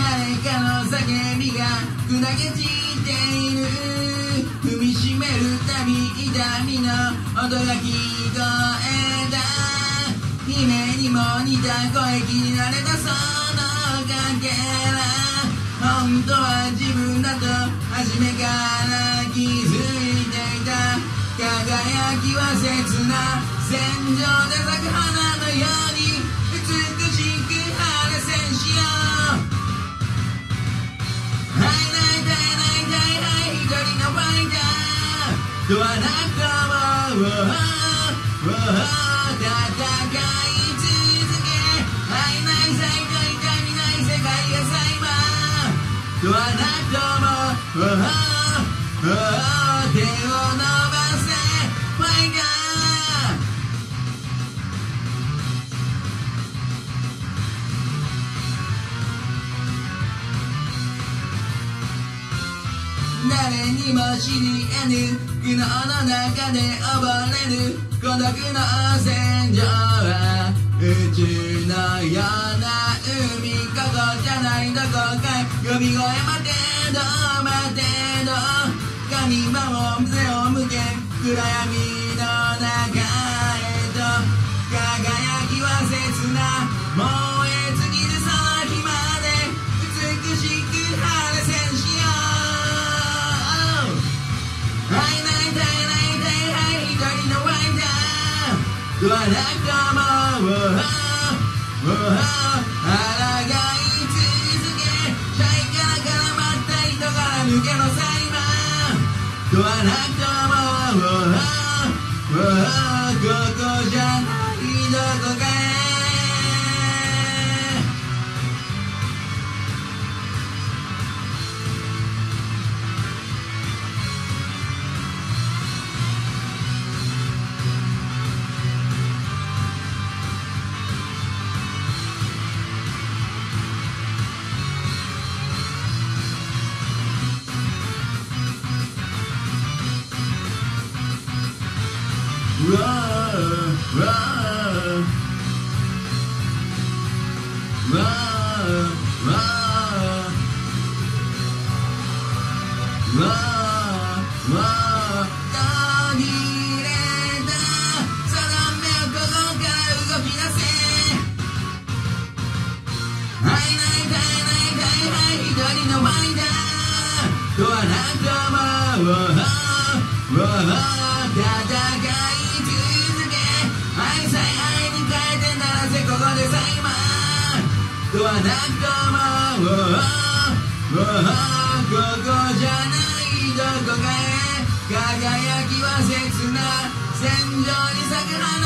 誰かの叫びが砕け散っている。踏みしめるたび痛みの音が聞こえた。夢にも似た声気になれたそのかけら。本当は自分だと初めから気づいていた。輝きは切な戦場で咲く花のように美しく晴れ戦しよう。はい泣いたい泣いたいはい一人のファイターとはなくも戦い続け。はいない最高痛みない世界が最後とはなくも手を伸ばせファイター。誰にも知り得ぬ苦悩の中で溺れる孤独の戦場は宇宙のような海。ここじゃないどこかへ呼び声待てど待てど。神はも背を向け暗闇の中へと。輝きは切な燃え尽きるその日まで美しく晴れ戦しよう。はい泣いたい泣いたいはい一人のファイターとはなくも抗い続け。シャイから絡まった人から抜けのサイバーとはなくもここじゃないどこかへ。途切れたその目をここから動き出せ。はい泣いたい泣いたいはい一人のファイターとはなくも戦い続け。愛さえ愛に変えてならせここで最後とはなくもここじゃないどこかへ。輝きは切な戦場に咲く花